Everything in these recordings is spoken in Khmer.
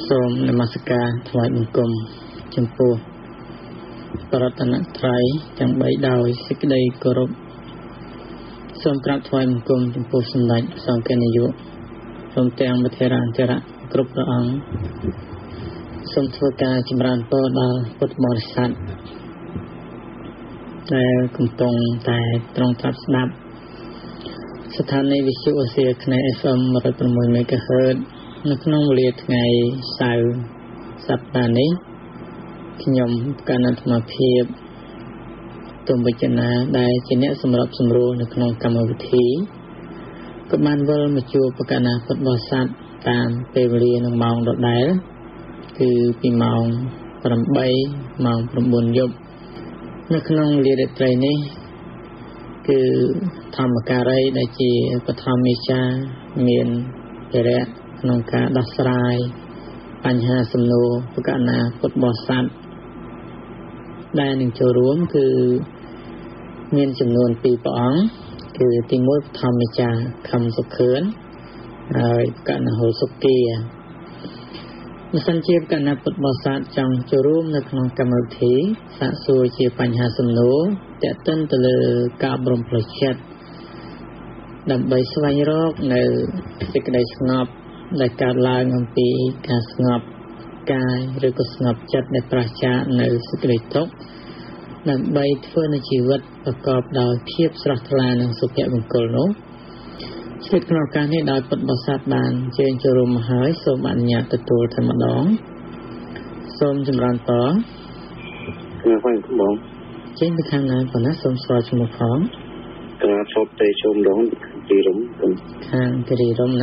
សូមនមស្ការថ្វាយបង្គំចំពោះបរតនត្រ័យទាំង3ដោយសេចក្តីគោរពសូមក្រាបថ្វាយបង្គំចំពោះសម្ដេចសង្ឃនាយកព្រមទាំងមធេរាធរៈគ្រប់ព្រះអង្គសូមធ្វើការចម្រើនពរដល់ពុទ្ធបរិស័ទដែលកំពុងតែត្រង់ត្រាប់ស្ដាប់ស្ថានីយ៍វិទ្យុអូសៀខ្នែ FM 106 MHz នៅក្នុងវេលាថ្ងៃសៅរ៍សប្តាហ៍នេះខ្ញុំកណ្ដាលអាត្មាភាពទុំវិជ្ជណាដែលជាអ្នកសម្របសម្រួលនៅក្នុងកម្មវិធីក៏បានវិលមកជួបប្រកាសណាពុទ្ធបរិស័ទតាមពេលវេលានិងម៉ោងដដែលគឺពីម៉ោង 8 ម៉ោង 9 យប់នៅក្នុងវេលារាត្រីនេះគឺធម្មការីដែលជាបឋមមេចាមានភារៈក្នុងការដោះស្រាយបញ្ហាសំណួរប្រកាសណាពុទ្ធបរិស័ទដែលនឹងចូលរួមគឺមានចំនួន2ព្រះអង្គគឺទី1បឋមមេចាខំសុខឿនហើយប្រកាសណាហុលសុគាមិនសិនជាប្រកាសណាពុទ្ធបរិស័ទចង់ចូលរួមនៅក្នុងកម្មវិធីសាកសួរជាបញ្ហាសំណួរទាក់ទិនទៅលើការអប់រំផ្លូវចិត្តដើម្បីស្វែងរកនៅសេចក្តីស្ងប់ដែលកើតឡើងអំពីការស្ងប់កាយឬក៏ស្ងប់ចិត្តដែលប្រឆាចនៅសេចក្តីទុក្ខដើម្បីធ្វើនៅជីវិតប្រកបដោយភាពស្រស់ថ្លានិងសុភមង្គលនោះស្ថិតក្នុងការនេះដោយពុទ្ធបរិស័ទបានជើញចូលរួមមកហើយសូមអនុញ្ញាតទទួលតែម្ដងសូមចម្រើនពរខ្ញុំផងបងចេញពីខាងណាប៉ុណ្ណាសូមស្គាល់ឈ្មោះផងក្រាបសូមទេជុំដងទីរំខាងទីរំណា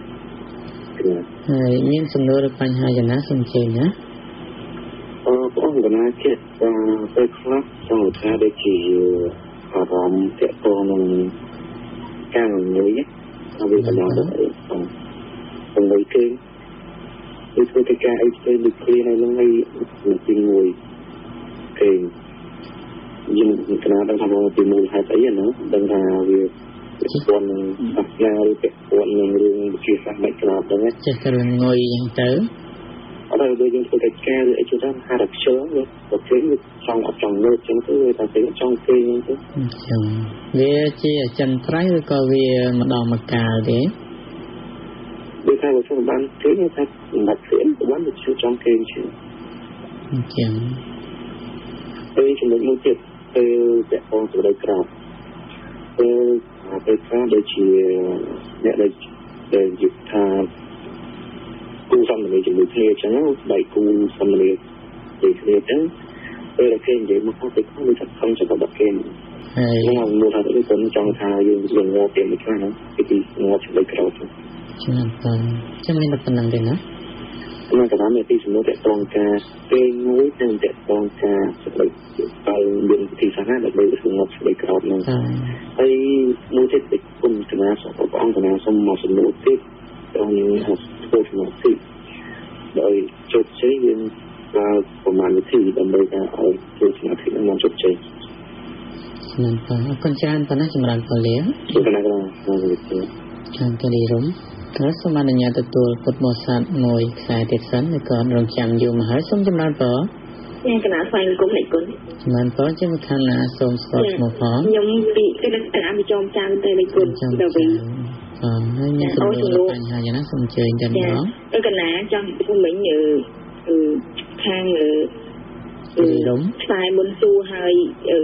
ហើយមានសំណួរឬបញ្ហាយ៉ាងណាសូមជើញណាបងកណាចិត្តពេលខ្លះចង់ថាដូចជាអារម្មណ៍ទាក់ទងនឹងការមួយហើយវាកន្លងទៅបងវិញគឺធ្វើកិច្ចការអីផ្សេងដូចគ្នានៅនឹងហើយទីមួយគេយើងកណាដឹងថាមកពីមូលហេតុអីណាដឹងថាវាពាក់ព័ន្ធនឹងសាសនាឬពាក់ព័ន្ធនឹងរឿងវិទ្យាសាស្ត្រមិនក្រាបហ្នឹងចេះតែរឿងងុយអញ្ចឹងទៅអត់ដល់យើងធ្វើកិច្ចការឬអីចឹងហាត់ខ្ជិលវាប្រភេទវាចង់អត់ចង់លើកចឹងទៅវាតែពេលចង់គេចឹងទៅចឹងវាជាអចិន្ត្រៃយ៍ឬក៏វាម្ដងម្កាលទេវាថាវាសម្បានគេថាសម្បត្តិគេបានវាចង់គេចឹងចឹងពេលចំណុចមួយទៀតពេលពាក់ព័ន្ធទៅដោយក្រាបពេលខ្លះដូចជាអ្នកដែលយល់ថាគូសំណាក់ជាមួយគ្នាចឹងដៃគូសំណាក់ដូចគ្នាចឹងពេលគេនិយាយមកថាពេលខ្លះវាថាខំចាប់ដល់គេហើយខ្ញុំមើលថាដូចខ្ញុំចង់ថាយើងងាប់ពីមួយខ្លះណាពីងាប់ជាមួយក្រោយចឹងចាំមានប៉ុណ្្នឹងទេណាខ្ញុំក៏បានមានទីសំណួរទាក់ទងការពេលមួយនិងទាក់ទងការស្ដីទៅមានទីសាហាដើម្បីសម្ងាត់ស្ដីក្រោយហ្នឹងហើយមួយទៀតគុំកណាសព្រះអង្គកណាសូមមកសំណួរទៀតដល់ធ្វើសំណួរទៀតដោយជោគជ័យយើងប្រើប្រមាណវិធីដើម្បីថាឲ្យធ្វើសមាធិនឹងមកជោគជ័យហ្នឹងបាទអរគុណច្រើនប៉ុណ្ណាចម្រើនពលលាកណាខាងទីរំក៏សូមអនុញ្ញាតទទួលពុទ្ធបរិស័ទមួយខ្សែទៀតសិនហើយក៏រងចាំយូរមកហើយសូមចម្រើនពរខ្ញុំកណាស្វែងគុំលេខគុណចម្រើនពរជាខាងណាសូមស្គាល់ឈ្មោះផងខ្ញុំពីគឺនឹងតាមពីចោមចាំទៅលេខគុណដល់វិញហើយមានសំណួរបញ្ហាយ៉ាងណាសូមអញ្ជើញតែម្ដងកណាចង់ពុំមិញខាងរំខ្សែមុនសួរហើយ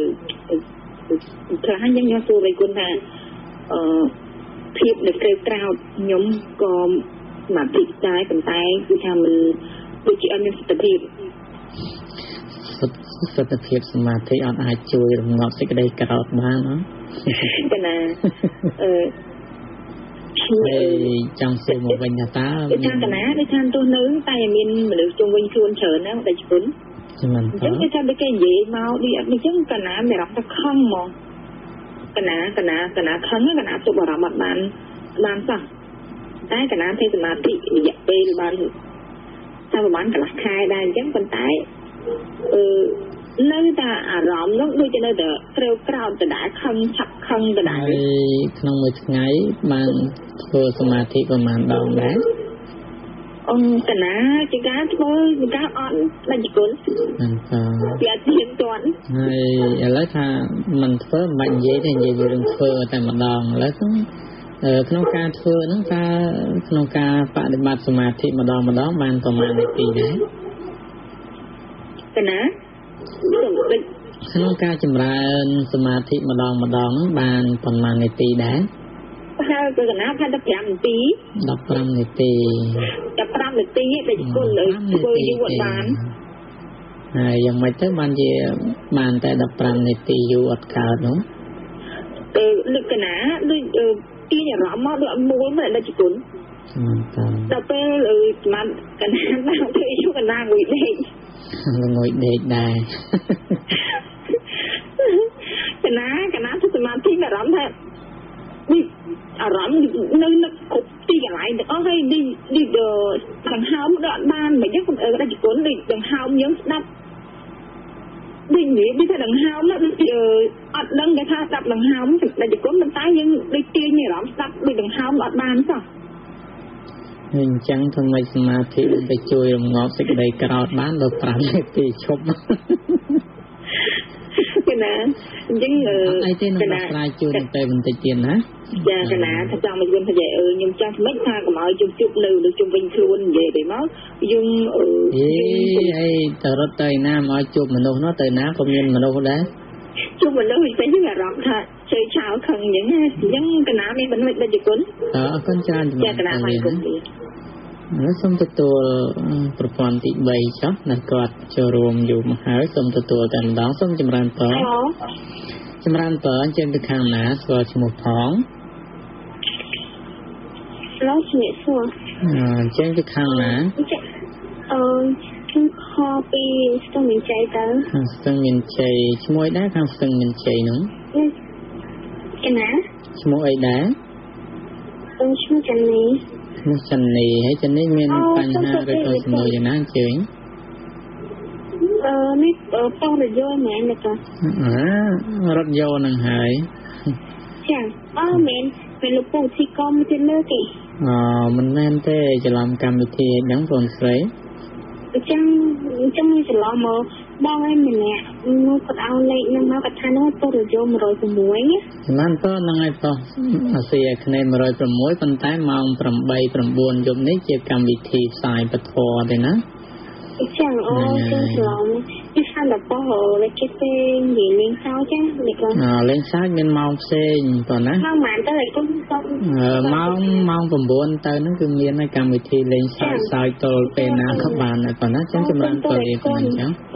ខ្លះខ្ញុំសួរលេខគុណថាភាពនៅក្រៅក្រោតខ្ញុំក៏សមាធិតែប៉ុន្តែគឺថាមិនដូចជាអត់មានសតិភាពសមាធិអត់អាចជួយរងាប់សេចក្តីក្រោធបានណាកណាចង់សួរមកវិញថាដូចថាកណាដូចថាទោះនៅតែមានមនុស្សជុំវិញខ្លួនច្រើនណាស់តែជប៉ុនហ្នឹងចឹងគេថាដូចគេនិយាយមកដូចអត់នេះចឹងកណាមានអារម្មណ៍ថាខឹងហ្មងកណាខឹងកណាទប់អារម្មណ៍អត់បានសោះតែកណាធ្វើសមាធិរយៈពេលបានតែប្រហែលកន្លះខែដែរអញ្ចឹងប៉ុន្តែនៅតែអារម្មណ៍នោះដូចជានៅតែក្រៅក្រោតដដែលខឹងឆាប់ខឹងដដែលក្នុងមួយថ្ងៃបានធ្វើសមាធិប្រហែលដងដែរ ông cái ná chỉ cá thôi cá on là chỉ cuốn dạ tiền toàn hay lấy tha mình phơi mạnh dễ thì dễ bị đừng phơi tại mặt đòn lấy cũngក្នុងការធ្វើហ្នឹងតើក្នុងការបដិបត្តិសមាធិម្ដងបានប្រមាណនាទីដែរកណាក្នុងការចម្រើនសមាធិម្ដងបានប្រមាណនាទីដែរហើយកណាថា15នាទី 15នាទី 15នាទីដែលគុណលើធ្វើយូរបានហើយយ៉ាងម៉េចទៅបានជាបានតែ15នាទីយូរអត់កើតនោះលឹកកណាដូចទីអារម្មណ៍មកដូចមួយមិនដែលជាគុណដល់ពេលស្មានកណាបានធ្វើយូរកណាងុយដេកដែរកណាធ្វើសមាធិអារម្មណ៍ថានេះអារម្មណ៍នៅគ្រប់ទីកន្លែងទាំងអស់ហើយនេះដង្ហើមដកបានមិនចឹងដែលជាគុណដូចដង្ហើមយើងស្ដាប់ដូចនិយាយថាដង្ហើមណាដូចអត់ដឹងគេថាស្ដាប់ដង្ហើមដែលជាគុណប៉ុន្តែយើងដូចទាញអារម្មណ៍ស្ដាប់ដូចដង្ហើមអត់បានសោះអញ្ចឹងធ្វើម៉េចសមាធិទៅជួយរងាប់សេចក្តីក្រោធបានដល់5នាទីឈប់កណាអញ្ចឹងអីទេនឹងស្រាយជួយទៅបន្តិចទៀតណាចាកណាថាចង់មកយល់ថាខ្ញុំចង់មិនថាកុំឲ្យជុំនៅជុំវិញខ្លួននិយាយទៅមកយើងអីទៅរត់ទៅណាមកជួបមនុស្សនោះទៅណាក៏មានមនុស្សដែរជួបមនុស្សវិញអារម្មណ៍ថាជើឆៅខឹងអញ្ចឹងកណាមានមិនដូចជាគុណអរគុណច្រើនចាកណាមកគុំទីសូមទទួលប្រព័ន្ធទី3ចុះដែលគាត់ចូលរួមយូរមកហើយសូមទទួលតែម្ដងសូមចម្រើនពរអញ្ចឹងទៅខាងណាស្គាល់ឈ្មោះផងលោកជំរាបសួរអញ្ចឹងទៅខាងណាខ្ញុំខពីស្ទឹងមានជ័យទៅស្ទឹងមានជ័យឈ្មោះអីដែរខាងស្ទឹងមានជ័យនោះឯណាឈ្មោះអីដែរឈ្មោះចាន់នីហើយចាន់នីមានបញ្ហាឬក៏សំណួរយ៉ាងណាអញ្ជើញនេះតោះរយល់មែនទេរត់យកនឹងហើយចាមែនពេលលោកពូទីកុំទៀតលើគេមិនមែនទេច្រឡំកម្មវិធីហ្នឹងបងស្រីអញ្ចឹងច្រឡំមកបងឯងម្នាក់មកគាត់ឲ្យលេខហ្នឹងមកគាត់ថានោះតរយ106 ហ្នឹងតើហ្នឹងហើយតោះអាស៊ីអាគ្នេយ៍106ប៉ុន្តែម៉ោង 8-9 យប់នេះជាកម្មវិធីផ្សាយពធទេណាអញ្ចឹងអូចឹងច្រឡំពីខាងដល់បោះលេខគេពេញនិយាយលេងសើចណានេះក៏លេងសើចមានម៉ោងផ្សេងប៉ុណ្ណាម៉ោងប៉ុន្មានទៅឲ្យគុំសុំម៉ោង 9 ទៅហ្នឹងគឺមានហើយកម្មវិធីលេងសើចទល់ពេលណាក៏បានដែរប៉ុណ្ណាចឹងចម្រើនពរអីចឹងបង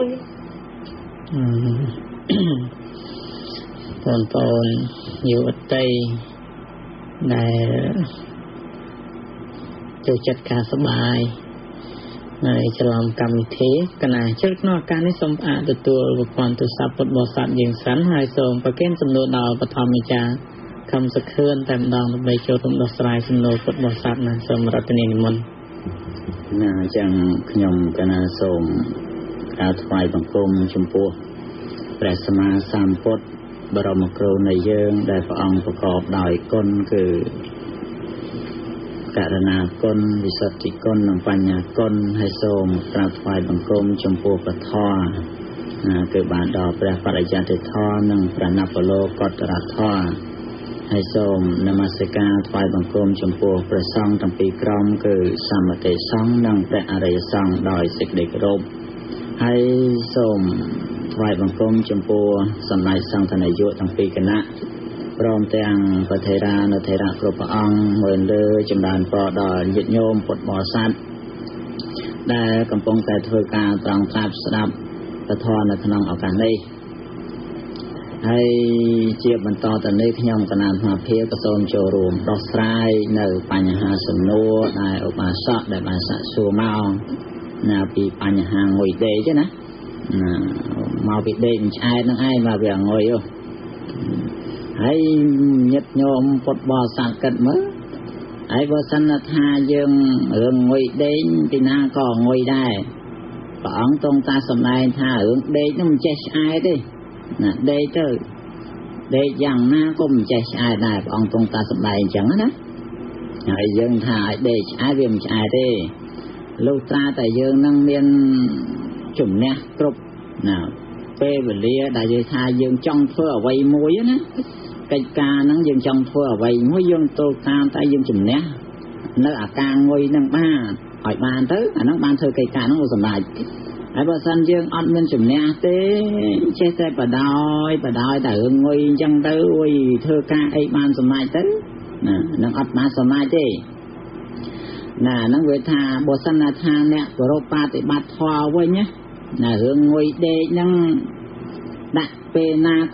យុវតីដែលចូលចិត្តការសប្បាយហើយច្រឡំកម្មវិធីកណាជិលក្នុងឱកាសនេះសូមផ្អាកទទួលប្រព័ន្ធទូរស័ព្ទពុទ្ធបរិស័ទយើងសិនហើយសូមប្រគេនសំណួរដល់បឋមអាចារ្យខំសខឿនតែម្ដងដើម្បីចូលរួមដោះស្រាយសំណួរពុទ្ធបរិស័ទណាសូមរតនានិមន្តណាអញ្ចឹងខ្ញុំកណាសូមក្រាបថ្វាយបង្គំចំពោះព្រះសម្មាសម្ពុទ្ធបរមគ្រូនៃយើងដែលព្រះអង្គប្រកបដោយគុណគឺករណាគុណវិសុទ្ធិគុណនិងបញ្ញាគុណហើយសូមក្រាបថ្វាយបង្គំចំពោះព្រះធម៌គឺបានដល់ព្រះបរិយត្តិធម៌និងព្រះនបលោកតរធម៌ហើយសូមនមស្ការថ្វាយបង្គំចំពោះព្រះសង្ឃទាំងពីរក្រុមគឺសមតិសង្ឃនិងព្រះអរិយសង្ឃដោយសេចក្តីគោរពហើយសូមថ្វាយបង្គំចំពោះសម្ដេចសង្ឃនាយកទាំងពីរគណៈព្រមទាំងព្រះថេរានុថេរៈគ្រប់ព្រះអង្គមើលលើចម្រើនពរដល់ញាតិញោមពុទ្ធបរិស័ទដែលកំពុងតែធ្វើការត្រង់ត្រាប់ស្ដាប់ពធនៅក្នុងឱកាសនេះហើយជាបន្តទៅនេះខ្ញុំគណៈអាត្មាភាពក៏សូមចូលរួមដោះស្រាយនៅបញ្ហាសំណួរដែលឧបាសកដែលបានសាកសួរមកណាពីបញ្ហាងុយដេកណាមកពីដេកមិនឆ្អែតនឹងឯងមកវាងុយហើយញាតិញោមពុទ្ធបរិស័ទគិតមើលហើយបើសិនថាយើងរឿងងុយដេកពីណាក៏ងុយដែរព្រះអង្គទ្រង់តាសម្ដែងថារឿងដេកនោះមិនចេះឆ្អែតទេណាដេកទៅដេកយ៉ាងណាក៏មិនចេះឆ្អែតដែរព្រះអង្គទ្រង់តាសម្ដែងអញ្ចឹងណាហើយយើងថាឲ្យដេកឆ្អែតវាមិនឆ្អែតទេ lâu ta tại dương năng miên chủng nè cục nào phê về lia đại dương tha dương trong phơ ở vây muối á cây ca nắng dương trong phơ ở vây muối dương tô ta tại dương chủng nè nơi à ca ngồi năng ba hỏi bàn tới nó ban thơ cây ca nó một sầm lại ai bà san dương ăn miên chủng nè té che xe bà đói tại hương ngồi chân tới ôi thơ ca ấy ban sầm lại tới nè nó ăn ban sầm lại thế nè nó về thà bồ san là thà nè của rô pa thì bát thoa với nhé nè hương ngồi đê nhăng đặt pe na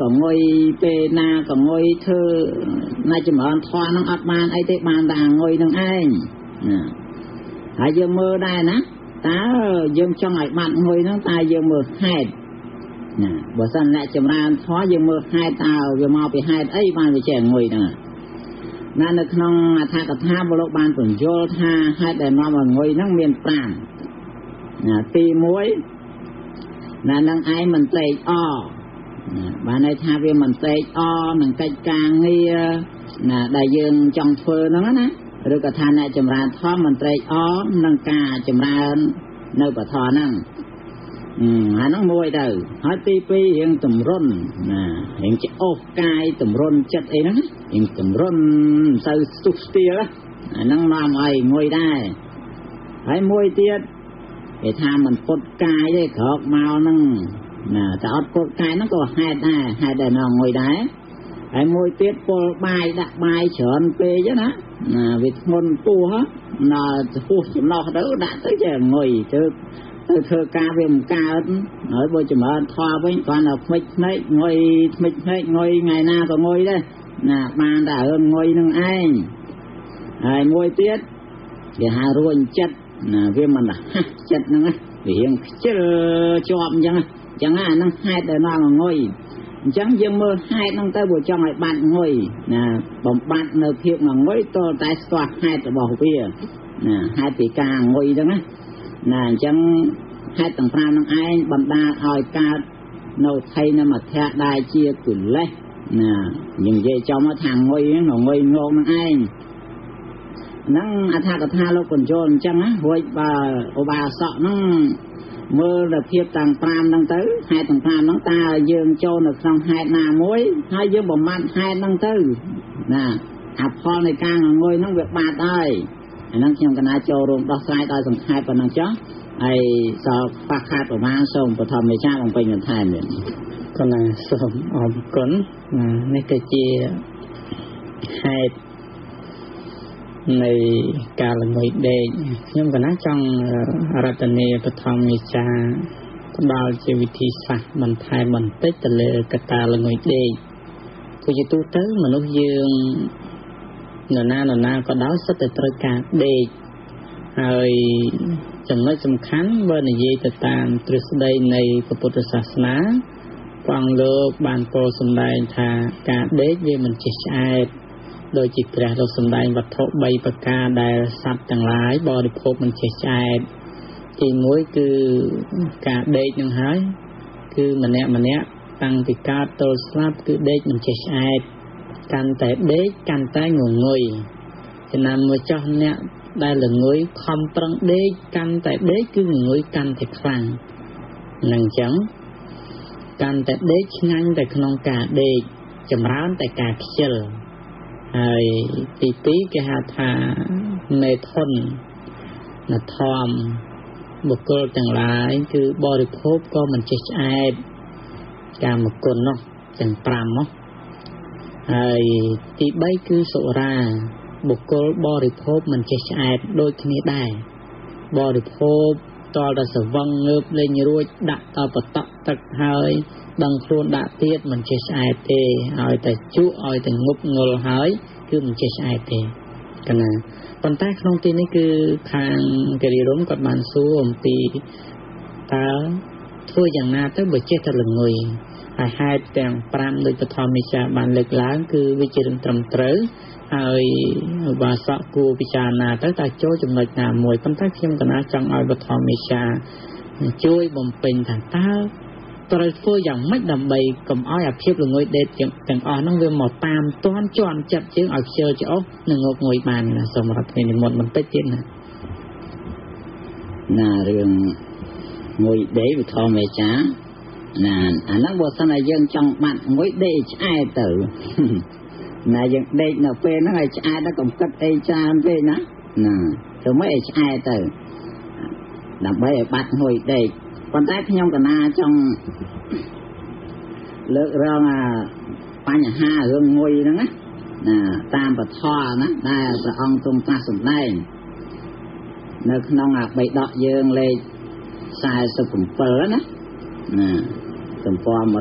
còn ngồi thơ nay chỉ mở thoa nó ăn ban ấy thế ban đàng ngồi nâng anh nè hãy dương mơ đây nè ta dương trong ngày bạn ngồi nó ta dương mơ hai nè bồ san lại chậm ra thoa dương mơ hai tao vừa mau bị hai ấy ban bị trẻ ngồi nèนั่นในขนมทากระทาบโลกบานผลโยธาให้แต่มาว่างอยนั่งเมียนปรานตีมวยนั่งไอ้มันเตะอ้อบานในทาเวียมันเตะอ้อหนังไก่กลางนี่ได้ยืนจองเฟอนั่นนะหรือกระทานในจำราท้อมันเตะอ้อนังกาจำราในปะทอนั่งหาน้องมวยเด้อหาตีปีเห็นตุ่มร่นเห็นจะโอ้กายตุ่มร่นจัดเองนะเห็นตุ่มร่นใส่สุกเตียละนั่งมาไอ้มวยได้ไอ้มวยเตี้ยไอ้ทามันปดกายได้ขอกเมานั่งแต่อดปดกายนั่งก็ให้ได้น้องมวยได้ไอ้มวยเตี้ยปดใบดักใบเฉินเปย์เยอะนะวิทมนปูฮะพูดสำนอกเด้อđã tới giờ ngồi chứ thơ ca về một ca ở bôi chùm ở thoa với toàn là mịch ngồi ngày nào còn ngồi đây bàn đã hơn ngồi nâng ai ngồi tiết thì hà ruộng chất vì mình là chất nâng vì hiện chứ chọm chẳng nâng hai đời nào ngồi chẳng dương mơ hai nâng tới buổi cho ngày bạn ngồi bóng bạn nơi phiêu mà ngồi tôi tại soát hai tờ bỏ bia hai tỷ ca ngồi đó chẳng hai tầng pram năng ai bận đa hỏi ca nấu thay nó mà theo đai chia cử lấy nhưng về cho nó thằng ngồi ngô năng ai năng tha lâu còn trôn chẳng á hồi bà sợ nó mơ là thiệp tầng pram năng tới hai tầng pram nó ta dương trôn được trong hai nà muối hai dương bồng mặn hai năng tư kho này càng ngồi nó việc bạt ơi năng trong cái na trâu luôn đo sai tay dùng hai phần năng chóไอ้สอบปากคาดออกมาส่งปฐมในชาติลงไปเงินไทยเนี่ยก็น่าส่งออกก่อนในกระเจียให้ในการละเมิดเด็กยังก็น่าจังรัตเนียปฐมในชาดาวเจวิธีศักดิ์บันไทยบันเตตเลกตาละเมิดเด็กผู้จิตุเตอร์มนุษย์ยืงหน้าก็ดาวสเตตรกาเด็กហើយចំណុចសំខាន់បើនិយាយទៅតាមទ្រឹស្ដីនៃពុទ្ធសាសនាព្រះអង្គលោកបានពោលសម្ដែងថាការដេកវាមិនចេះឆ្អែតដោយជាព្រះលោកសម្ដែងវត្ថុ3ប្រការដែលសត្វទាំងឡាយបរិភោគមិនចេះឆ្អែតទី1គឺការដេកនឹងហើយគឺម្នាក់តាំងពីកើតទល់ស្លាប់គឺដេកមិនចេះឆ្អែតកាន់តែដេកកាន់តែងងុយចំណាំមួយចោះអ្នកដែលល្ងុយខំប្រឹងដេកកាន់តែដេកគឺល្ងុយកាន់តែខ្លាំងនឹងអញ្ចឹងកាន់តែដេកឆ្ងាញ់តែក្នុងការដេកចម្រើនតែការខ្ជិលហើយទី2គេហៅថាមេធនធម្មបុគ្គលទាំងឡាយគឺបរិភោគក៏មិនចេះឆ្អែតកាមគុណនោះទាំង5នោះហើយទី3គឺសុរាបុគ្គលបរិភោគមិនចេះឆ្អែតដូចគ្នាដែរបរិភោគតលតែស្វឹងងើបលេងរួចដាក់តបតក់ទឹកហើយដឹងខ្លួនដាក់ទៀតមិនចេះឆ្អែតទេឲ្យតែជក់ឲ្យតែងប់ងល់ហើយគឺមិនចេះឆ្អែតទេកណាប៉ុន្តែក្នុងទីនេះគឺខាងគិរីរំគាត់បានសួរអំពីតើធ្វើយ៉ាងណាទៅបើចេះតែល្ងុយហើយហេតុទាំង5ដូចបឋមវិជ្ជាបានលើកឡើងគឺវាជារឿងត្រឹមត្រូវហើយបាសកគួរពិចារណាទៅតើចូលចំណុចណាមួយប៉ុន្តែខ្ញុំកណាចង់ឲ្យបឋមវិជ្ជាជួយបំពេញថាតើត្រូវធ្វើយ៉ាងម៉េចដើម្បីកុំឲ្យអាភាពល្ងុយដេកទាំងអស់ហ្នឹងវាមកតាមទាន់ជាន់ចិត្តជាងឲ្យខ្ជិលច្អុះនិងងប់ងុយបានណាសម្រាប់ថ្ងៃនិមន្តបន្តិចទៀតណាเรื่องงวยเดย์ทอมเมจ้าอันนั้นบทสนายยังจังบัดงวยเดย์ใช่เต๋อนายยังเดย์น่ะเป็นนั่งไอ้ใช่แล้วก็กัดไอ้จานเป็นนะถึงไม่ไอ้ใช่เต๋อดับใบบัดงวยเดย์คนใต้ขยมกันนาจังเลิกเรื่องปัญหาเรื่องงวยนั่นนะตามปะทอนะได้จะองตรงตาสมได้นึกน้องใบดอกยืงเลยสายสุขุมเปิลนะสุขุมปอม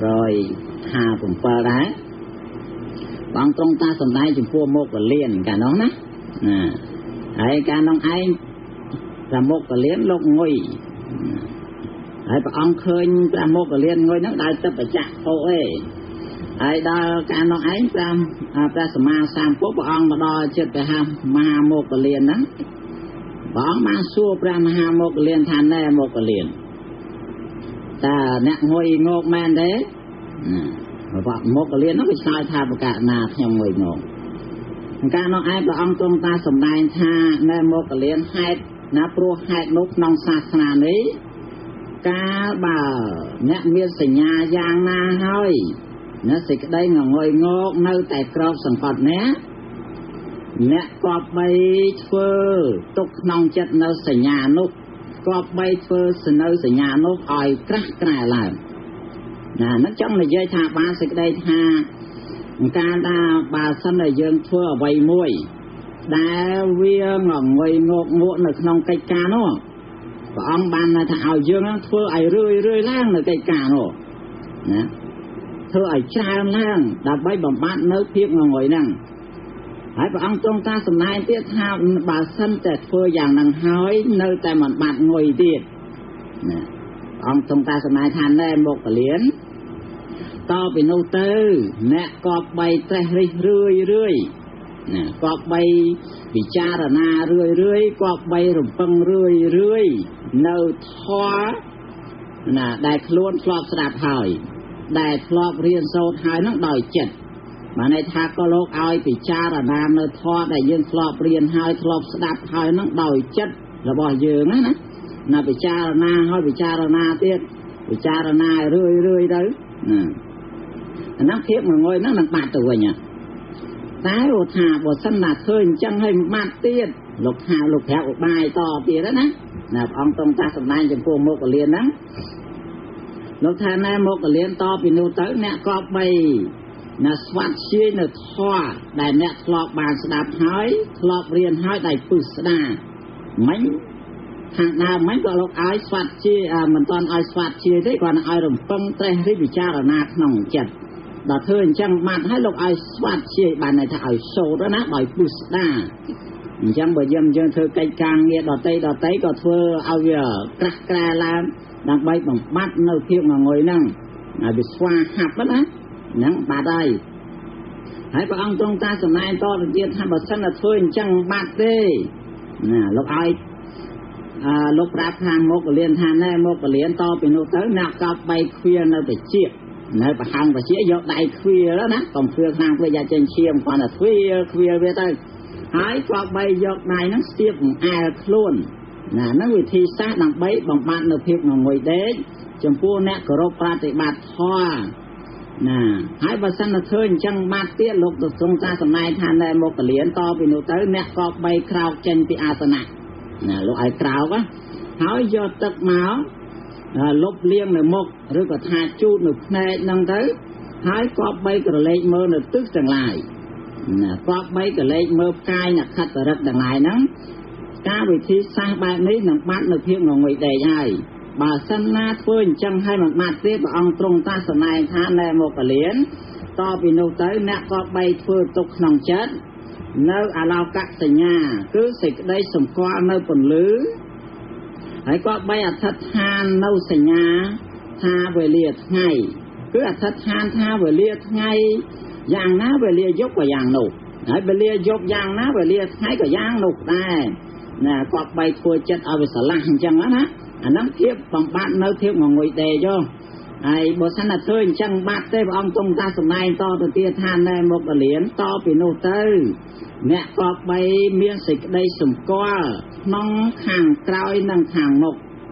105สุขุมเปิลได้บางตรงตาสมได้จุดพวกโมกกับเลี้ยนกันน้องนะไอ้การน้องไอ้จะโมกกับเลี้ยนลกงวยไอ้ปะองเคยจะโมกกับเลี้ยนงวยนั่งได้จะไปจักโอ้ไอ้ดอการน้องไอ้จะสมาสามพวกปะองมาดอเจ็ดไปห้ามมาโมกกับเลี้ยนนั้นบางมาสู้พระมหาโมกเลียนทานแน่โมกเลียนแต่เนี่ยงวยงกแม่นเด้เพราะโมกเลียนน้องไปชายทาประกาศนาเพียงงวยงกการน้องไอ้พระองค์ตรงตาสมได้ทาแน่โมกเลียนให้นะปลัวให้นุกน้องศาสนานี้กาบ่าเนี่ยมีสัญญาอย่างนาให้เนี่ยสิได้งวยงกในแต่กรอบสังกัดเนี้ยเนี่ยกอบใบเฟอตกนองจัดเนื้อสัญญานุกกอบใบเฟอเสนอสัญญานุกอ่อยกระกระลายนั่นจังเลยยัยธาบาสิกได้ธาการดาบาสันเลยยังเฟอใบมวยได้เวียงหงอยงกงวในนองไก่กาโน่ก็อังบานนะถ้าเอาเยอะนะเฟอไอเรื่อยล่างในไก่กาโน่นะเธอไอชาล่างดับใบบำบัดเนื้อเพียงหงอยนั่งไอ้พระองค์ตรงตาสมัยเตี้ยท้าบาสันแต่เพื่ออย่างนังหายเนื้อแต่มันบาดงวยเตี้ยองค์ตรงตาสมัยทานแน่โมกเลียนต่อไปโนเตอร์เนี่ยกอบใบแต่เรื่อยกอบใบวิจารณาเรื่อยกอบใบรำพังเรื่อยเนื้อท้อได้คล้วนคลอบสลับหายได้คลอบเรียนโซดหายนั่งดอยเจ็ดมาในทางก็โลกเอาไปจารณาเนื้อทอได้ยืนคลอบเรียนหายคลอบสดับหายนั่งดอยจัดระบายยืนนะน่าไปจารณาให้ไปจารณาเตี้ยไปจารณาเรื่อยได้นักเทียบมันงอยนั่งนักบาดตัวเนี่ยตายโอทาบทสันนาเคยจังให้มาเตี้ยลูกหาลูกแถวบายต่อเตี้ยแล้วนะองตรงตาสมัยจะพวกโมกเรียนนะลูกทานแม่โมกเรียนต่อปีนูเตอร์เนี่ยก็ไปสวัสดิ์เนื้อท่อได้เนี่ยคลอบบานสดับหายคลอบเรียนหายได้ปุสดาไม่ทางนาไม่ก็ลูกไอ้สวัสดิ์มันตอนไอ้สวัสดิ์ได้ก่อนไอ้รำปังเตะที่วิจารณาหนองจัดดาเทินจังมาให้ลูกไอ้สวัสดิ์บานในถ้าไอ้โซ่แล้วนะได้ปุสดาจังบ่ยำจังเธอไกลกลางเนี่ยดอเตยก็เธอเอาเยอะกระแกล้งดังใบบังบัดเนื้อเพียงงอยนั่งบิสวาหับแล้วนะนั่งบาได้ให้พระองค์ตรงตาสมัยต่อเดียนทำบัตรสันเทินจังบาดเด้ลูกไอ้ลูกปราบทางโมกเลียนทานแน่โมกเลียนต่อเป็นโนเตอร์นักกับใบเคลียร์ในไปเจี๊ยบในประหังไปเจี๊ยยกได้เคลียร์แล้วนะต้องเคลียร์ทางเพื่อจะเจนเชียมก่อนเคลียร์เวทได้หายกับใบยกได้นั่งเสียบแอร์คล้วนนั่งวิธีซาดังใบบำบัดในเพียงงอยเด้จมพูเนี่ยกรบปฏิบัติท่อให้บัสันเทินจังมาเตี้ยลูกตรงตาสมัยทานในโมกเลียนต่อไปนูเตอร์เนี่ยก็ใบคราวเจนปีอาสนะลูกไอ้คราวก็หายยอดตักหมาลบเลี้ยงในมกหรือก็ทาจูดในแนนั่งเตอร์หายก็ใบกระเลงเมื่อในตึกจังไรก็ใบกระเลงเมื่อกายขัดรักจังไรนั้นการวิธีสร้างแบบนี้หนังมัดในเพียงงอยได้ใหญ่บาสันนาเฟินจังให้มันมาเตี้ยพระองค์ตรงตาสมัยทานในโมกเลียนต่อไปนูเตอร์เนี่ยก็ใบเฟื่อตกหนองจัดเนื้ออาลาวกักสัญญาคือสิได้สมควรเนื้อผลลือให้ก็ใบอัฐทานเนื้อสัญญาทาเวเลียไงคืออัฐทานทาเวเลียไงอย่างน้าเวเลียยกกว่าอย่างหนุกให้เวเลียยกอย่างน้าเวเลียไงก็อย่างหนุกได้ก็ใบเฟื่อจัดเอาไปสลังจังแล้วนะอันนั้นเทียบบำบัดเนื้อเทียบงงวยเตยโยไอ้บทสันเทินจังบัดเต้พระองค์ตรงตาสมัยต่อตัวเตี้ยทานในโมกเหรียญต่อปีโนเตอร์เนี่ยก็ใบเมียนสิกได้สมก้อน้องข่างกลอยนั่งข่างมก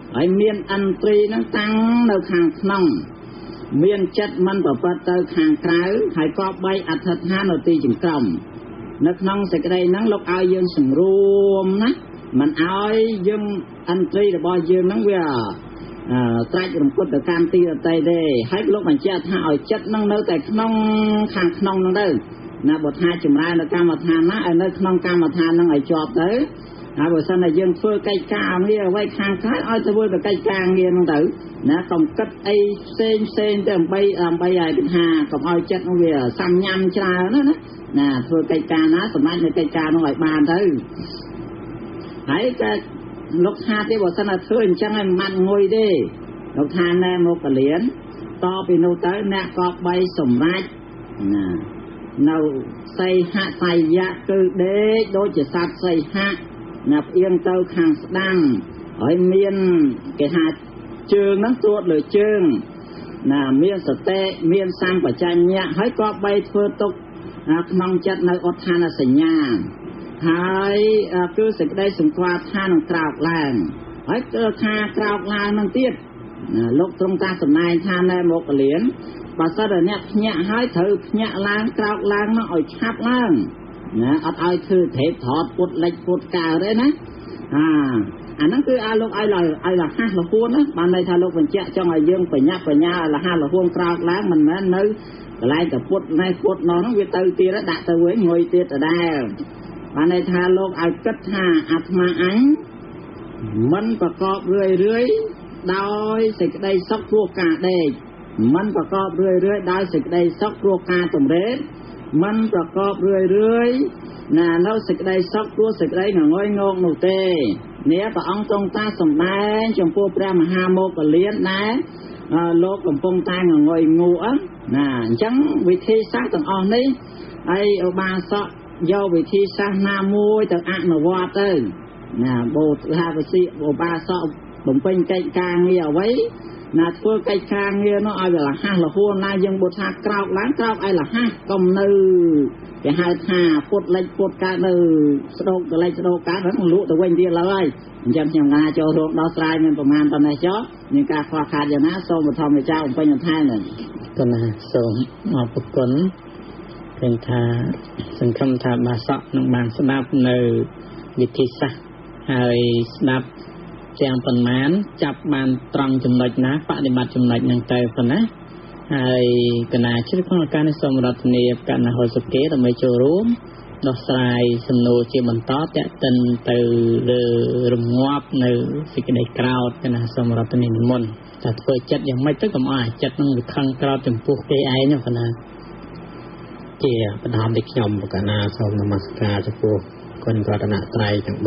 ហើយមានអន្ត្រីនឹងតាំងនៅខាងក្នុងមានចិត្តមិនប្រព្រឹត្តទៅខាងក្រៅហើយក៏បីអធិដ្ឋាននៅទីចង្ក្រមនៅក្នុងសេចក្តីហ្នឹងលោកឲ្យយើងសម្រួមណាមិនឲ្យយើងអន្ត្រីរបស់យើងហ្នឹងវាត្រាច់រំពុតទៅកម្មទីដតីទេហើយលោកបញ្ជាក់ថាឲ្យចិត្តហ្នឹងនៅតែក្នុងខាងក្នុងហ្នឹងទៅណាបើថាចម្រើននៅកម្មដ្ឋានណាឲ្យនៅក្នុងកម្មដ្ឋានហ្នឹងឲ្យជាប់ទៅហើយបើសិនតែយើងធ្វើកិច្ចការងារអ្វីខាងក្រៅឲ្យទៅធ្វើកិច្ចការងារហ្នឹងទៅណាកុំគិតអីផ្សេងទៅដើម្បីឲ្យថាកុំឲ្យចិត្តហ្នឹងវាសាំញ៉ាំច្រើនណាធ្វើកិច្ចការណាសម្រាប់នៅកិច្ចការហ្នឹងឲ្យបានទៅហើយតែលោកថាទេបើសិនតែធ្វើអញ្ចឹងឲ្យមិនងុយទេលោកថាណែមកកលៀនតពីនោះទៅអ្នកក៏បីសម្រេចណានៅសីហសៃយៈគឺដេកដូចជាសត្វសីហៈណាផ្អៀងទៅខាងស្ដាំហើយមានគេថាជើងហ្នឹងត្រួតលើជើងណាមានសតិមានសម្បជញ្ញៈហើយក៏បីធ្វើទុកក្នុងចិត្តនៅអដ្ឋានសញ្ញាហើយគឺសេចក្តីសង្កត់ថានឹងក្រោកឡើងហើយគឺថាក្រោកឡើងនឹងទៀតលោកទ្រង់តាសម្ដែងថាណែមកកលៀនបើសិនតែអ្នកភ្ញាក់ហើយត្រូវភ្ញាក់ឡើងក្រោកឡើងមកឲ្យឆាប់ឡើងណាអត់ឲ្យធ្វើត្រេបថតពុតលិចពុតកើទេណាអាហ្នឹងគឺឲ្យលោកឲ្យលះរហួនណាបានន័យថាលោកបញ្ជាក់ចង់ឲ្យយើងបញ្ញាលះរហួនក្រោកឡើងមិនមែននៅកន្លែងតែពុតណែពុតនោះហ្នឹងវាទៅទៀតដាក់ទៅវិញងុយទៀតដដែលបានន័យថាលោកឲ្យគិតថាអាត្មាអញមិនប្រកបរឿយដោយសេចក្តីសុខព្រោះការដេកមិនប្រកបរឿយដោយសេចក្តីសុខព្រោះការទំរេតមិនប្រកបរឿយណានៅសេចក្តីសុខព្រោះសេចក្តីងងុយងងនោះទេនេះព្រះអង្គទ្រង់តាសម្ដែងចំពោះព្រះមហាមោគលានដែរលោកកំពុងតែងងុយងូណាអញ្ចឹងវិធីសាស្ត្រទាំងអស់នេះហើយឧបាសកយកវិធីសាស្ត្រណាមួយទៅអនុវត្តទៅណាបូថាវិធីឧបាសកបំពេញកិច្ចការងារអ្វីណាធ្វើកិច្ចការងារនោះឲ្យវាលះរហួនណាយើងបុថាក្រោកឡើងក្រោកឲ្យលះកុំនៅគេហៅថាពុតលិចពុតកើតនៅស្ដោកកលិចស្ដោកកើតហ្នឹងលក់ទៅវិញទៀតឡើយអញ្ចឹងខ្ញុំណាចូលរួមដល់ស្រ័យមានប្រមាណប៉ុណ្ណេះចុះមានការខ្វះខាតយ៉ាងណាសូមបឋមម្ចាស់បំពេញបន្ថែមនឹងគណៈសូមអរគុណឃើញថាសង្ឃឹមថាបាសកនឹងបានស្ដាប់នៅវិធីសាស្ត្រហើយស្ដាប់ទាំងប៉ុន្មានចាប់បានត្រង់ចំណុចណាបដិបត្តិចំណុចហ្នឹងទៅប៉ុណ្ណាហើយកណាជ្រាបក្នុងការនេះសូមរដ្ឋាភិបាលកណ្ដាលហសុគេដើម្បីចូលរួមដោះស្រាយសំណួរជាបន្តតេតិនទៅលើរងាប់នៅសេចក្តីក្រោធកណាសូមរដ្ឋាភិបាលនិមន្តតែធ្វើចិត្តយ៉ាងម៉េចទៅកុំឲ្យចិត្តនឹងវាខឹងក្រោធចំពោះគេឯងណាកណាជាបណ្ដាំដែលខ្ញុំកណាសូមនមស្ការចំពោះគុណរតនត្រ័យទាំង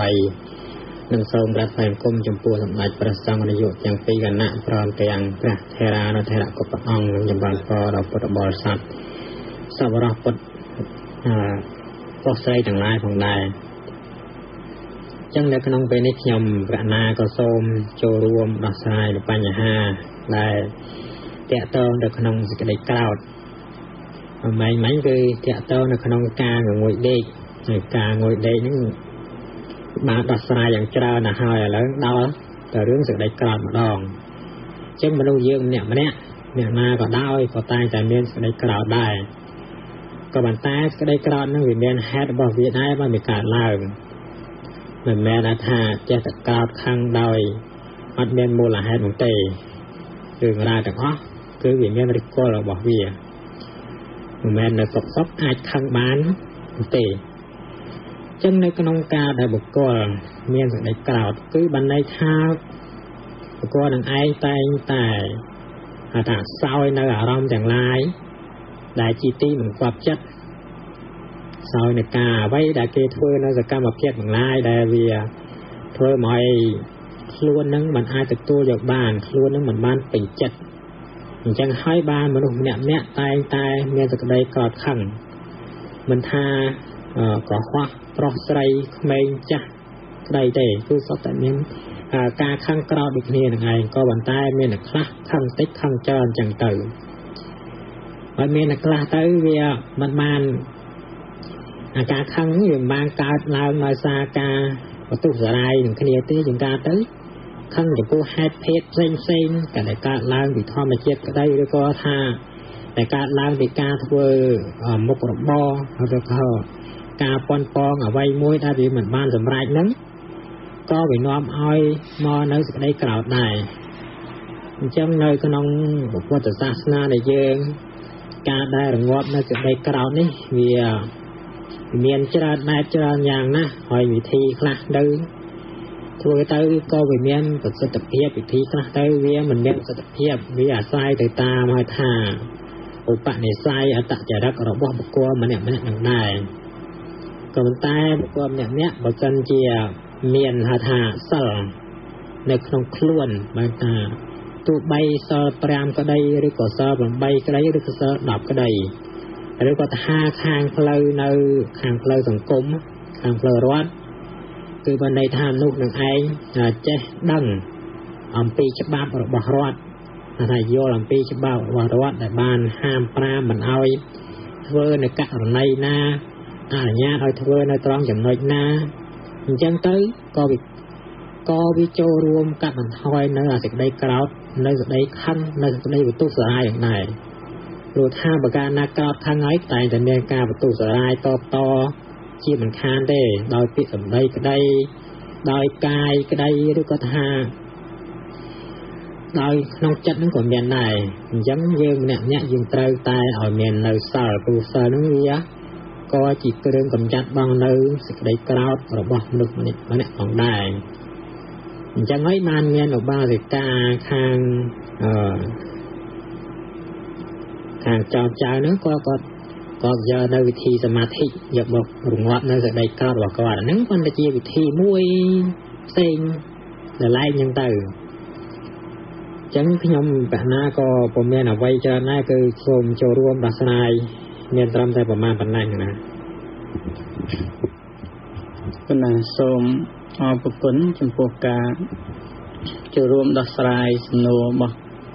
3និងសូមព្រះផ្លែគុំចំពោះសម្ដេចព្រះសង្ឃនាយកទាំងពីរគណៈព្រមទាំងព្រះថេរានុថេរៈគ្រប់ព្រះអង្គនិងចម្រើនពរដល់ពុទ្ធបរិស័ទសប្បុរសពុទ្ធពុទ្ធស្រីទាំងឡាយផងដែរចឹងនៅក្នុងពេលនេះខ្ញុំព្រះណាក៏សូមចូលរួមដោះស្រាយបញ្ហាដែលតកតងនៅក្នុងសេចក្តីក្រោធមិញគឺតកតងនៅក្នុងការងងុយដេកហើយការងុយដេកហ្នឹងបានដោះស្រាយយ៉ាងច្រើនណាស់ហើយឥឡូវដល់តែរឿងសេចក្តីក្រោធម្ដងអញ្ចឹងមនុស្សយើងម្នាក់អ្នកណាក៏ដោយក៏តែងតែមានសេចក្តីក្រោធដែរក៏ប៉ុន្តែសេចក្តីក្រោធហ្នឹងវាមានហេតុរបស់វាដែរបានវាកើតឡើងមិនមែនថាចេះតែក្រោធខឹងដោយអត់មានមូលហេតុនោះទេរឿងរ៉ាវទាំងអស់គឺវាមានឫសគល់របស់វាមិនមែននៅសុកអាចខឹងបានទេចឹងនៅក្នុងការដែលបុគ្គលមានសេចក្តីក្រោធគឺបានន័យថាបុគ្គលនឹងឯងតែងតែថាសោយនៅអារម្មណ៍ទាំងឡាយដែលជាទីមិនគាប់ចិត្តសោយនៅការអ្វីដែលគេធ្វើនៅសកម្មភាពទាំងឡាយដែលវាធ្វើមកឲ្យខ្លួននឹងមិនអាចទទួលយកបានខ្លួននឹងមិនបានពេញចិត្តអញ្ចឹងហើយបានមនុស្សម្នាក់តែងតែមានសេចក្តីក្រោធខឹងមិនថាកុហកប្រុសស្រីក្មេងចាស់ស្ដីទេគឺសុទ្ធតែមានការខឹងក្រោធដូចគ្នានឹងឯងក៏ប៉ុន្តែមានអ្នកខ្លះខឹងតិចខឹងច្រើនអញ្ចឹងទៅហើយមានអ្នកខ្លះទៅវាមិនបានការខឹងវាមិនបានកើតឡើងដោយសារការបន្ទុះសារាយនឹងគ្នាទេជាងការទៅខឹងចំពោះហេតុភេទផ្សេងក៏ដែលកើតឡើងពីធម្មជាតិក្តីឬក៏ថាតែកើតឡើងពីការធ្វើមុខរបរឬក៏ការប៉ុនប៉ងអ្វីមួយដែលវាមិនបានសម្រេចហ្នឹងក៏វានាំឲ្យមកនៅសេចក្តីក្រោធដែរអញ្ចឹងនៅក្នុងពុទ្ធសាសនាដែលយើងការដែលរងាប់នៅសេចក្តីក្រោធនេះវាមានច្រើនបែបច្រើនយ៉ាងណាស់ហើយវិធីខ្លះទៅធ្វើទៅក៏វាមានប្រសិទ្ធភាពវិធីខ្លះទៅវាមិនមានប្រសិទ្ធភាពវាអាស្រ័យទៅតាមហៅថាឧបនិស្ស័យអត្តចរិតរបស់បុគ្គលម្នាក់ៗនឹងដែរក៏ប៉ុន្តែបុគ្គលម្នាក់ៗបើសិនជាមានហៅថាសិលនៅក្នុងខ្លួនបានថាទោះបីសិល5ក្តីឬក៏សិល8ក្តីឬក៏សិល10ក្តីឬក៏ថាខាងផ្លូវនៅខាងផ្លូវសង្គមខាងផ្លូវរដ្ឋគឺបានន័យថានោះនឹងឯងចេះដឹងអំពីច្បាប់របស់រដ្ឋថាយល់អំពីច្បាប់របស់រដ្ឋដែលបានហាម5មិនឲ្យធ្វើនៅករណីណាអនុញ្ញាតឲ្យធ្វើនៅត្រង់ចំណុចណាអញ្ចឹងទៅក៏វាចូលរួមកាត់បន្ថយនៅសេចក្តីក្រោធនៅសេចក្តីខឹងនៅសេចក្តីបន្ទុះសាហាយយ៉ាងដែរព្រោះថាបើកាលណាក្រោធខឹងហើយតែតែមានការបន្ទុះសាហាយតជាមិនខានទេដោយពាក្យសម្ដីក្តីដោយកាយក្តីឬក៏ថាដោយក្នុងចិត្តហ្នឹងក៏មានដែរអញ្ចឹងយើងម្នាក់យើងត្រូវតែឲ្យមាននៅសិលព្រោះសិលហ្នឹងវាក៏ជាគ្រឿងកម្ចាត់បងនៅសេចក្តីក្រោធរបស់មនុស្សម្នាក់ផងដែរអញ្ចឹងហើយបានមានឧបាសិកាខាងចោមចៅហ្នឹងក៏យកនៅវិធីសមាធិយកមករងាប់នៅសេចក្តីក្រោធរបស់គាត់ហ្នឹងគាត់ទៅជាវិធីមួយផ្សេងដែលឡែកហ្នឹងទៅអញ្ចឹងខ្ញុំបណាក៏ពុំមានអ្វីច្រើនដែរគឺសូមចូលរួមដោះស្រាយមានត្រឹមតែប្រមាណប៉ុណ្ណឹងណាគណៈសូមអរគុណចំពោះការចូលរួមដោះស្រាយសំណួររបស់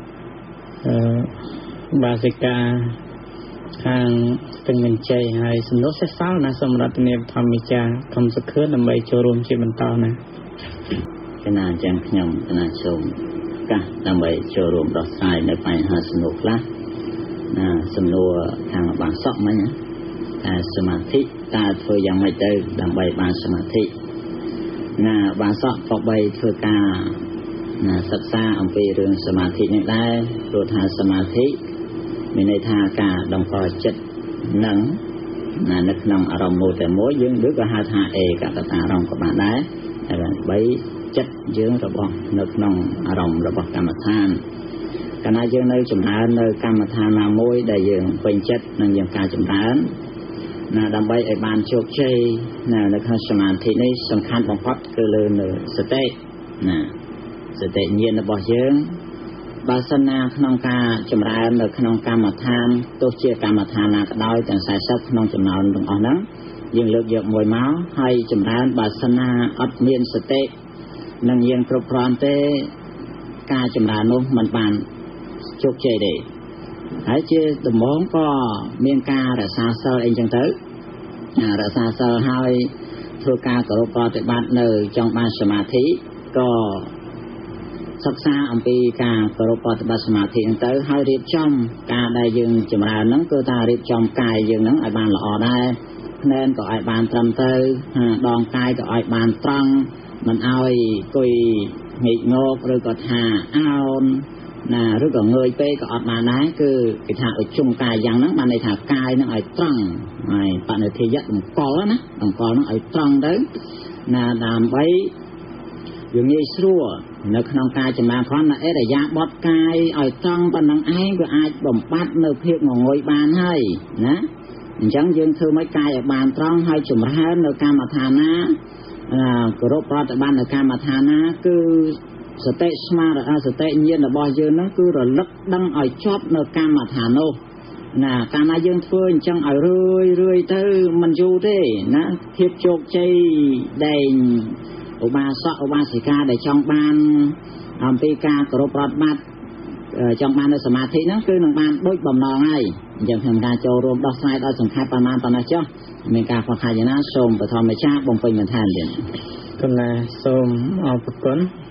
បាសិកាខាងពេញបញ្ជ័យហើយសំណួរសេះសល់ណាសម្រាប់នាមធម្មចាខំសុខឿនដើម្បីចូលរួមជាបន្តណាគណៈអញ្ចឹងខ្ញុំគណៈសូមកាសដើម្បីចូលរួមដោះស្រាយនៅបញ្ហាសំណួរខ្លះណាសំណួរខាងបាសកមិញណាតែសមាធិតើធ្វើយ៉ាងម៉េចទៅដើម្បីបានសមាធិណាបាសកក៏បីធ្វើការណាសិក្សាអំពីរឿងសមាធិនេះដែរព្រោះថាសមាធិមានន័យថាការតម្កល់ចិត្តនឹងនៅក្នុងអារម្មណ៍មួយតែមួយយើងឬក៏ហៅថាឯកតតាអារម្មណ៍ក៏បានដែរតែបីចិត្តយើងរបស់នៅក្នុងអារម្មណ៍របស់កម្មដ្ឋានកាលណាយើងនៅចម្រើននៅកម្មដ្ឋានណាមួយដែលយើងពេញចិត្តនឹងយើងការចម្រើនណាដើម្បីឲ្យបានជោគជ័យនៅក្នុងសមាធិនេះសំខាន់បំផុតគឺលើនៅសតិណាសតិញាណរបស់យើងបើសិនណាក្នុងការចម្រើននៅក្នុងកម្មដ្ឋានទោះជាកម្មដ្ឋានណាក៏ដោយទាំង40ក្នុងចំណោមទាំងអស់ហ្នឹងយើងលើកយកមួយមកហើយចម្រើនបើសិនណាអត់មានសតិនឹងយើងគ្រប់គ្រាន់ទេការចម្រើននោះមិនបានជោគជ័យទេហើយជាដំបូងក៏មានការរក្សាសិលអីចឹងទៅរក្សាសិលហើយធ្វើការគោរពប្រតិបត្តិនៅចង់បានសមាធិក៏សិក្សាអំពីការគោរពប្រតិបត្តិសមាធិហ្នឹងទៅហើយរៀបចំការដែលយើងចម្រើនហ្នឹងគឺថារៀបចំកាយយើងហ្នឹងឲ្យបានល្អដែរភ្នែនក៏ឲ្យបានត្រឹមត្រូវដងកាយក៏ឲ្យបានត្រង់មិនឲ្យអង្គុយងេកងកឬក៏ថាអោនណាឬក៏ងើយពេកក៏អត់បានដែរគឺគេថាឲ្យជុំកាយយ៉ាងហ្នឹងបានន័យថាកាយហ្នឹងឲ្យត្រង់ហើយបនិធិយៈតម្កល់ណាតម្កល់ហ្នឹងឲ្យត្រង់ទៅណាដើម្បីយើងងាយស្រួលនៅក្នុងការចម្រើនផងណាអរិយាបថកាយឲ្យត្រង់ប៉ុណ្ណឹងឯងក៏អាចបំបត្តិនៅភាពងងុយបានហើយណាអញ្ចឹងយើងធ្វើឲ្យកាយឲ្យបានត្រង់ហើយចម្រើននៅកម្មដ្ឋានណាគោរពប្រតិបត្តិនៅកម្មដ្ឋានណាគឺសតិស្មារតីសតិញាណរបស់យើងហ្នឹងគឺរលឹកដឹងឲ្យជាប់នៅកម្មដ្ឋាននោះណាកាលណាយើងធ្វើអញ្ចឹងឲ្យរឿយទៅមិនយូរទេណាភាពជោគជ័យដែលឧបាសកឧបាសិកាដែលចង់បានអំពីការគោរពប្រតិបត្តិចង់បាននៅសមាធិហ្នឹងគឺនឹងបានដូចបំណងហើយអញ្ចឹងខ្ញុំការចូលរួមដោះស្រាយដល់សង្ខេបប៉ុន្មានប៉ុណ្ណេះចុះមានការខ្វះខាតយ៉ាងណាសូមបឋមចារបំពេញបន្ថែមទៀតគណៈសូមអរគុណ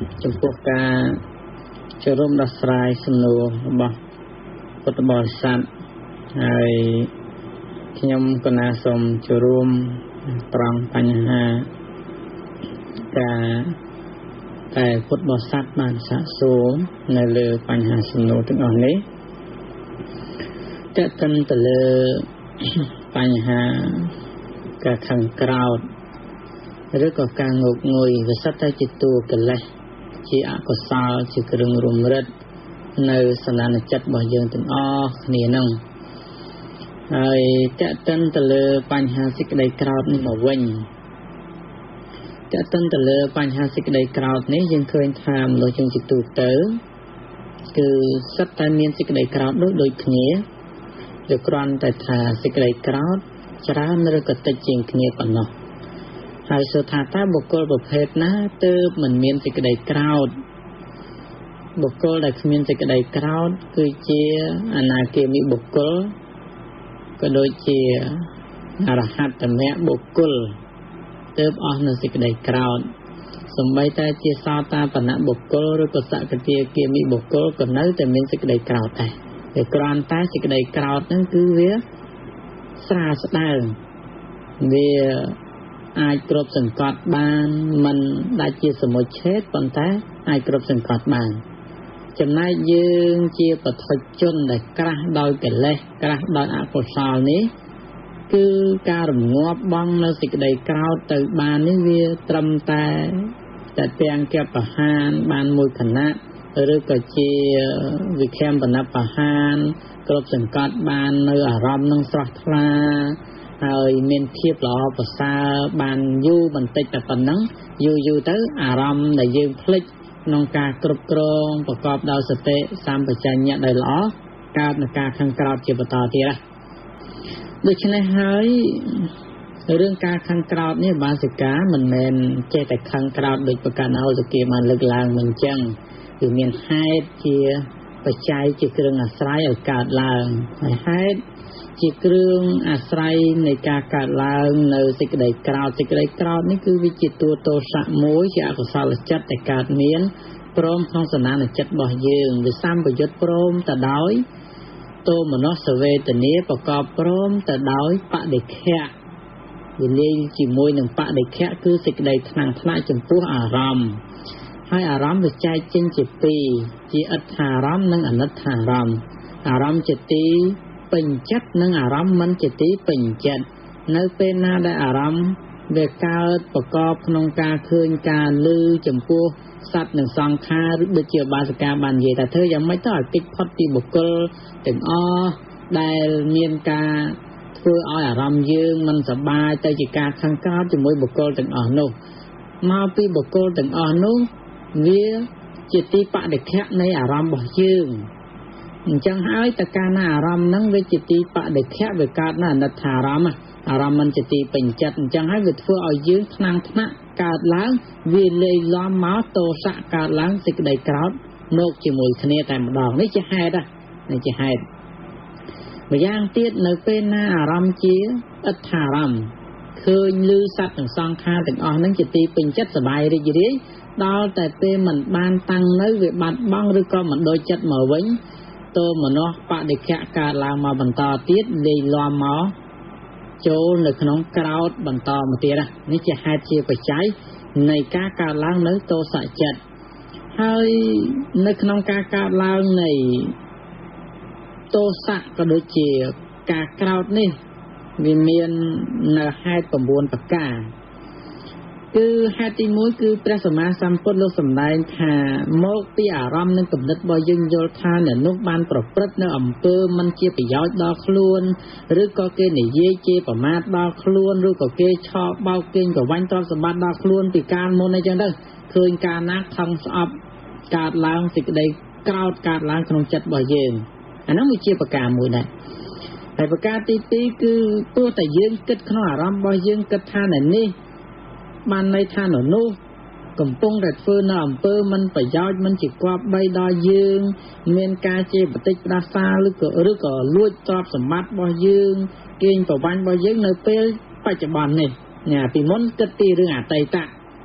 ចំពោះការចូលរួមដោះស្រាយសំណួររបស់ពុទ្ធបរិស័ទហើយខ្ញុំកណាសូមចូលរួមត្រង់បញ្ហាការតែពុទ្ធបរិស័ទបានសាកសួរនៅលើបញ្ហាសំណួរទាំងអស់នេះតើកិនទៅលើបញ្ហាការខឹងក្រោធឬក៏ការងុកងុយវាសិតតែជាតួកិលេសជាអកុសលជាគ្រឿងរំរិតនៅសន្តានចិត្តរបស់យើងទាំងអស់គ្នានឹងហើយតើកិនទៅលើបញ្ហាសេចក្តីក្រោធនេះមកវិញតើកិនទៅលើបញ្ហាសេចក្តីក្រោធនេះយើងឃើញថាមនុស្សយើងជាទូទៅគឺសិតតែមានសេចក្តីក្រោធដូចគ្នាឬគ្រាន់តែថាសេចក្តីក្រោធច្រើនឬក៏តិចជាងគ្នាប៉ុណ្ណោះហើយសួរថាតើបុគ្គលប្រភេទណាទើបមិនមានសេចក្តីក្រោធបុគ្គលដែលគ្មានសេចក្តីក្រោធគឺជាអនាគាមីបុគ្គលក៏ដូចជាអរហត្តមគ្គបុគ្គលទើបអស់នៅសេចក្តីក្រោធសូម្បីតែជាសោតាបនៈបុគ្គលឬក៏សកតាគាមីបុគ្គលក៏នៅតែមានសេចក្តីក្រោធដែរតែគ្រាន់តែសេចក្តីក្រោធហ្នឹងគឺវាស្រាលស្ដើងវាអាចគ្រប់សង្កត់បានមិនដាច់ជាសមុច្ឆេទប៉ុន្តែអាចគ្រប់សង្កត់បានចំណែកយើងជាបឋិជនដែលក្រាស់ដោយកិលេសក្រាស់ដោយអកុសលនេះគឺការរងាប់បង់នៅសេចក្តីក្រោធទៅបាននេះវាត្រឹមតែទាំងកបហានបានមួយខណៈឬក៏ជាវិខមបណបហានគ្រប់សង្កត់បាននៅអារម្មណ៍នឹងស្រស់ថ្លាហើយមានភាពល្អប្រសើរបានយូរបន្តិចតែប៉ុណ្ណឹងយូរទៅអារម្មណ៍ដែលយើងភ្លេចក្នុងការគ្រប់គ្រងប្រកបដោយសតិសម្បជញ្ញៈដែលល្អកើតនឹងការខឹងក្រោធជាបន្តទៀតដូច្នេះហើយរឿងការខឹងក្រោធនេះបាសិកាមិនមែនចេះតែខឹងក្រោធដូចប្រកាសអោសគាបានលើកឡើងមិនអញ្ចឹងគឺមានហេតុជាបច្ច័យជាគ្រឿងអាស្រ័យឲ្យកើតឡើងហើយហេតុជាគ្រឿងអាស្រ័យនៃការកើតឡើងនៅសេចក្តីក្រោធនេះគឺវាជាតួទោសៈមួយជាអកុសលចិត្តដែលកើតមានព្រមក្នុងសន្តានចិត្តរបស់យើងវាសម្បយុទ្ធព្រមទៅដោយទោមនស្សវេទនាប្រកបព្រមទៅដោយបដិខៈវាលាយជាមួយនឹងបដិខៈគឺសេចក្តីថ្នាំងថ្នាក់ចំពោះអារម្មណ៍ហើយអារម្មណ៍វាចែកចេញជាពីរជាអត្ថារម្មណ៍និងអនិត្ថារម្មណ៍អារម្មណ៍ជាទីពេញចិត្តនិងអារម្មណ៍មិនជាទីពេញចិត្តនៅពេលណាដែលអារម្មណ៍វាកើតប្រកបក្នុងការឃើញការឮចំពោះសត្វនិងសង្ខារឬដូចជាបាសិកាបាននិយាយថាធ្វើយ៉ាងម៉េចទៅឲ្យគេចផុតពីបុគ្គលទាំងអស់ដែលមានការធ្វើឲ្យអារម្មណ៍យើងមិនសប្បាយទៅជាការខឹងក្រោធជាមួយបុគ្គលទាំងអស់នោះមកពីបុគ្គលទាំងអស់នោះវាជាទីបដិខៈនៃអារម្មណ៍របស់យើងអញ្ចឹងហើយតើកាលណាអារម្មណ៍ហ្នឹងវាជាទីបដិខៈវាកើតនៅអនិត្ថារម្មណ៍អារម្មណ៍មិនជាទីពេញចិត្តអញ្ចឹងហើយវាធ្វើឲ្យយើងថ្នាំងថ្នាក់កើតឡើងវាលេីឡំមកទោសៈកើតឡើងសេចក្តីក្រោធមកជាមួយគ្នាតែម្ដងនេះជាហេតុនេះជាហេតុម្យ៉ាងទៀតនៅពេលណាអារម្មណ៍ជាអត្ថារម្មណ៍ឃើញឮសត្វទាំងសង្ខារទាំងអស់ហ្នឹងជាទីពេញចិត្តសប្បាយរីករាយដល់តែពេលមិនបានតាំងនៅវាបាត់បង់ឬក៏មិនដូចចិត្តមកវិញទោមនស្សបដិខៈកើតឡើងមកបន្តទៀតលេីឡំមកចូលនៅក្នុងក្រោធបន្តមកទៀតនេះជាហេតុជាបច្ច័យនៃការកើតឡើងនៅទោសៈចិត្តហើយនៅក្នុងការកើតឡើងនៃទោសៈក៏ដូចជាការក្រោធនេះវាមាននៅហេតុ9ប្រការគឺហេតុទី1គឺព្រះសម្មាសម្ពុទ្ធលោកសម្ដែងថាមកពីអារម្មណ៍និងគំនិតរបស់យើងយល់ថាអ្នកនោះបានប្រព្រឹត្តនៅអំពើមិនជាប្រយោជន៍ដល់ខ្លួនឬក៏គេនិយាយជាប្រមាថដល់ខ្លួនឬក៏គេឆោបបោកគេងប្រវាញ់ទ្រព្យសម្បត្តិដល់ខ្លួនពីកាលមុនអីចឹងទៅឃើញការណាខឹងស្អប់កើតឡើងសេចក្តីក្រោធកើតឡើងក្នុងចិត្តរបស់យើងអានោះវាជាប្រការមួយដែរហើយប្រការទី2គឺទោះតែយើងគិតក្នុងអារម្មណ៍របស់យើងគិតថានៅនេះបានន័យថានៅនោះកំពុងតែធ្វើនៅអំពើមិនប្រយោជន៍មិនជាគប្បីដល់យើងមានការជាបតិចផ្ដាសាឬក៏លួចទ្រព្យសម្បត្តិរបស់យើងគេងប្រវាញ់របស់យើងនៅពេលបច្ចុប្បន្ននេះពីមុនគិតពីរឿងអតីត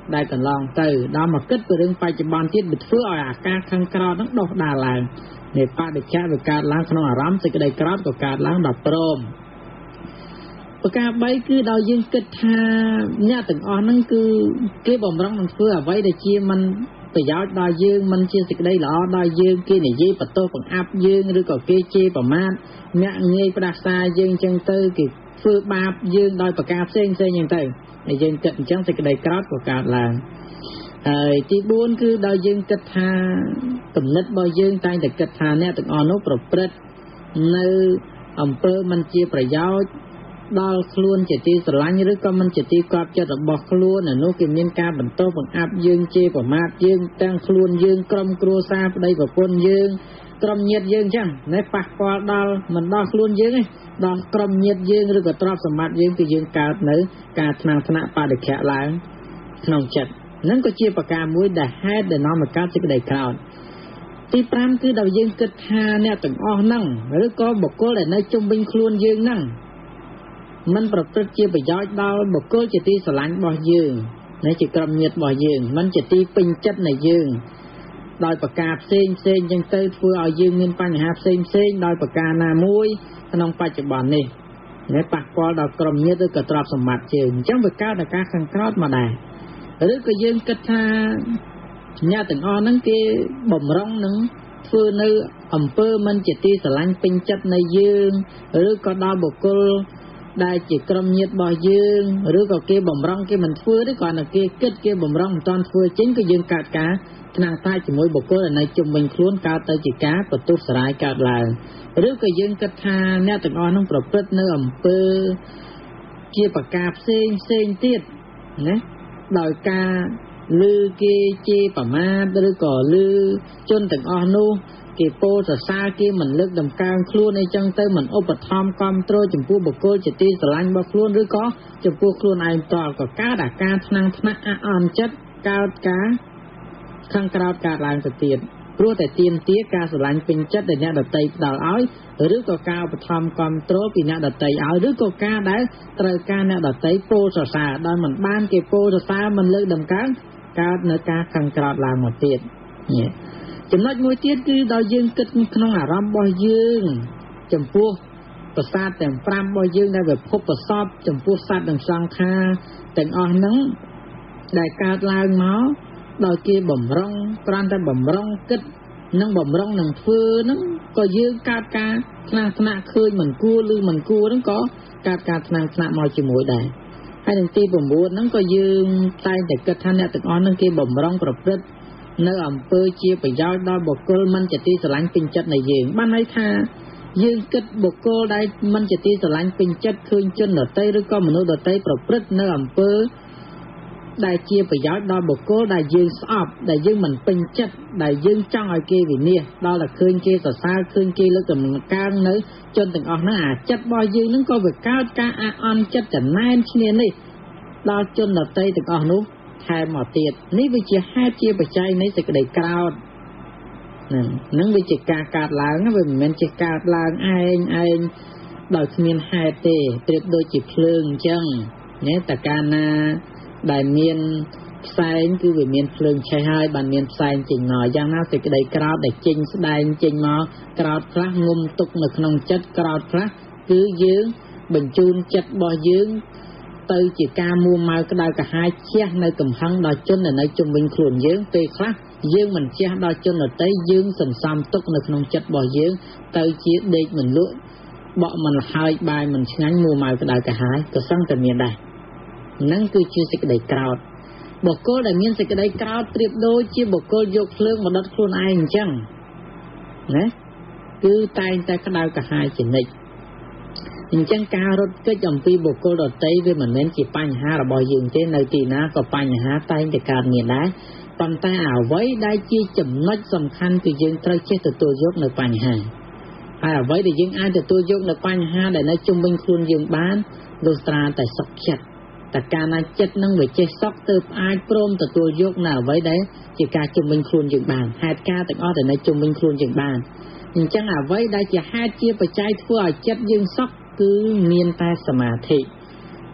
ได้กันลองเตอดามาเกิดไปเรื่องปัจจุบันที่บิดเฟื่ออาการขังกราวนั้นดอกดาลางในป่าเด็กแค่เป็นการล้างขนมอารามสิกระไดกราดกับการล้างดับโปรมประกาศใบคือดาวยิงกึศทาเนี่ยถึงอ่อนนั่นคือเก็บบ่มรังมันเฟื่อไว้ได้เชี่ยมันไปย้อนดาวยิงมันเชี่ยสิกระไดหล่อดาวยิงเกี่ยในยี่ปัตโต้ของอับยิงหรือก็เกี่ยเชี่ยประมาณเนี่ยเงยประดาษายิงจังเตอกิเฟื่อบาบยิงดอยประกาศเส้นยังเตอในยิงกึศจังสิกระไดกราดกับการล้างที่บุญคือดาวยิงกึศทากำเนิดบ่ยิงตายแต่กึศทาเนี่ยถึงอ่อนนู้ประพฤติในอำเภอมันเชี่ยประย้อนดอลคล้วนเจตีสลังหรือก็มันเจตีกอบจะระบอกคล้วนน่ะนู้กินเมียนกาบรรโตบังอับยืงเจประมาทยืงตั้งคล้วนยืงกรมครัวซาได้กับคนยืงกรมเงียดยืงจังในปากปอดอลมันดอลคล้วนยืงไงดอลกรมเงียดยืงหรือก็ตรอบสมบัติยืงคือยืงกาเนื้อการทางธนาปาเด็กแขะล้างขนมจัดนั่นก็เจียปากกามุ้ยได้ให้ได้น้อมมาการสิกได้คราวที่ปรามคือดาวยืงกึศทาเนี่ยตึงอ้อนั่งหรือก็บอกก็เลยในจุ่มบินคล้วนยืงนั่งมันประพฤติเจียไปย้อยดาวบอกก็จะตีสลังบ่อยืงในจิกรมเงียดบ่อยืงมันจะตีปิงจัดในยืงโดยประกาศเส้นยังเตยเฟื่อเอายืงเงินปัญหาเส้นโดยประกาศนามุ้ยขนมปัจจุบันนี่ในปากปอดาวกรมเงียดด้วยกระตรอบสมบัติยืงจังประกาศในการขังคลอดมาได้หรือก็ยืงกระทาเนี่ยถึงอ้อนั่งเกบ่มร้องนั่งเฟื่อในอำเภอมันจะตีสลังปิงจัดในยืงหรือก็ดาวบอกก็ได้จิกรมเงียดบ่อยืงหรือก็เก็บบ่มรังเก็บมันเฟื่อได้ก่อนนะเก็บเก็บบ่มรังตอนเฟื่อchínhก็ยืงกาดกาทางใต้จะมวยบกก็ในจุ่มเป็นคล้วนกาตจิกาประตูสลายกาดลายหรือก็ยืงกระทาเนี่ยถึงอ่อนน้องประพฤติเนื้ออำเภอเกี่ยปากกาเส้นเตี้ยนะโดยกาลือเกเจประมาหรือก็ลือจนถึงอ่อนนู้เก็บโปสซาเก็บมันเลิกดำกลางคล้วนในจังเตอมันอุปธรรมความโตจมพูบกโกจะตีสลังบกคล้วนหรือก็จมพูคล้วนไอต่อกับกาดาการทนังทนะอ่อนจัดกาดกาข้างกราวการลางสเตียนรู้แต่เตียนเตี้ยการสลังเป็นจัดแต่เนี่ยดัดไตดาวอ้อยหรือก็กาอุปธรรมความโตปีเนี่ยดัดไตอ้อยหรือก็กาได้ตรการเนี่ยดัดไตโปสซาโดยมันบ้านเก็บโปสซามันเลิกดำกลางกาเนื้อกาข้างกราวลางหมดเตียนเนี่ยចំណុចមួយទៀតគឺដល់យើងគិតក្នុងអារម្មណ៍របស់យើងចំពោះប្រសាទទាំង5របស់យើងដែលវាភពប្រសពចំពោះសត្វនិងសង្ខារទាំងអស់ហ្នឹងដែលកើតឡើងមកដោយគេបំរុងគ្រាន់តែបំរុងគិតនិងបំរុងនឹងធ្វើហ្នឹងក៏យើងកើតការថ្នាក់ឃើញមិនគួរឬមិនគួរហ្នឹងក៏កើតការថ្នាក់មកជាមួយដែរហើយនឹងទី9ហ្នឹងក៏យើងតែងតែគិតថាអ្នកទាំងអស់ហ្នឹងគេបំរុងប្រព្រឹត្តនៅអំពើជាប្រយោជន៍ដល់បុគ្គលមិនជាទីស្រឡាញ់ពេញចិត្តនៃយើងបានន័យថាយើងគិតបុគ្គលដែលមិនជាទីស្រឡាញ់ពេញចិត្តឃើញជនដទៃឬក៏មនុស្សដទៃប្រព្រឹត្តនៅអំពើដែលជាប្រយោជន៍ដល់បុគ្គលដែលយើងស្អប់ដែលយើងមិនពេញចិត្តដែលយើងចង់ឲ្យគេវិនាសដល់តែឃើញគេសរសើរឃើញគេលើកតម្កើងនៅជនទាំងអស់ហ្នឹងអាចិត្តរបស់យើងហ្នឹងក៏វាកើតការអាក់អន់ចិត្តចំណែនឈ្នានេះដល់ជនដទៃទាំងអស់នោះថែមមកទៀតនេះវាជាហេតុជាបច្ច័យនៃសេចក្តីក្រោធនឹងវាជាការកើតឡើងវាមិនមែនជាកើតឡើងឯងដោយគ្មានហេតុទេប្រៀបដូចជាភ្លើងអញ្ចឹងណាតើកាលណាដែលមានផ្សែងគឺវាមានភ្លើងឆេះហើយបានមានផ្សែងចេញមកយ៉ាងណាសេចក្តីក្រោធដែលចេញស្ដែងចេញមកក្រោធខ្លះងុំទុកនៅក្នុងចិត្តក្រោធខ្លះគឺយើងបញ្ជូនចិត្តរបស់យើងទៅជាការមួម៉ៅក្តៅក្រហាយជះនៅកំហឹងដល់ជននៅជុំវិញខ្លួនយើងពេលខ្លះយើងមិនជះដល់ជនដទៃយើងសន្សំទុកនៅក្នុងចិត្តរបស់យើងទៅជាដេកមិនលក់បក់មិនហើយបាយមិនឆ្ងាញ់មួម៉ៅក្តៅក្រហាយក៏សឹងតែមានដែរនឹងគឺជាសេចក្តីក្រោធបុគ្គលដែលមានសេចក្តីក្រោធប្រៀបដូចជាបុគ្គលយកភ្លើងមកដុតខ្លួនឯងអញ្ចឹងណាគឺតែងតែក្តៅក្រហាយជានិច្ចអញ្ចឹងការរត់គេចអំពីបុគ្គលដទៃវាមិនមែនជាបញ្ហារបស់យើងទេនៅទីណាក៏បញ្ហាតែងតែកើតមានដែរប៉ុន្តែអ្វីដែលជាចំណុចសំខាន់គឺយើងត្រូវចេះទទួលយកនៅបញ្ហាហើយអ្វីដែលយើងអាចទទួលយកនៅបញ្ហាដែលនៅជុំវិញខ្លួនយើងបានលុះត្រាតែសុខចិត្តតែកាលណាចិត្តនឹងវាចេះសុខទើបអាចព្រមទទួលយកនៅអ្វីដែលជាការជុំវិញខ្លួនយើងបានហេតុការទាំងអស់ដែលនៅជុំវិញខ្លួនយើងបានអញ្ចឹងអ្វីដែលជាហេតុជាបច្ច័យធ្វើឲ្យចិត្តយើងសុខគឺមានតែសមាធិ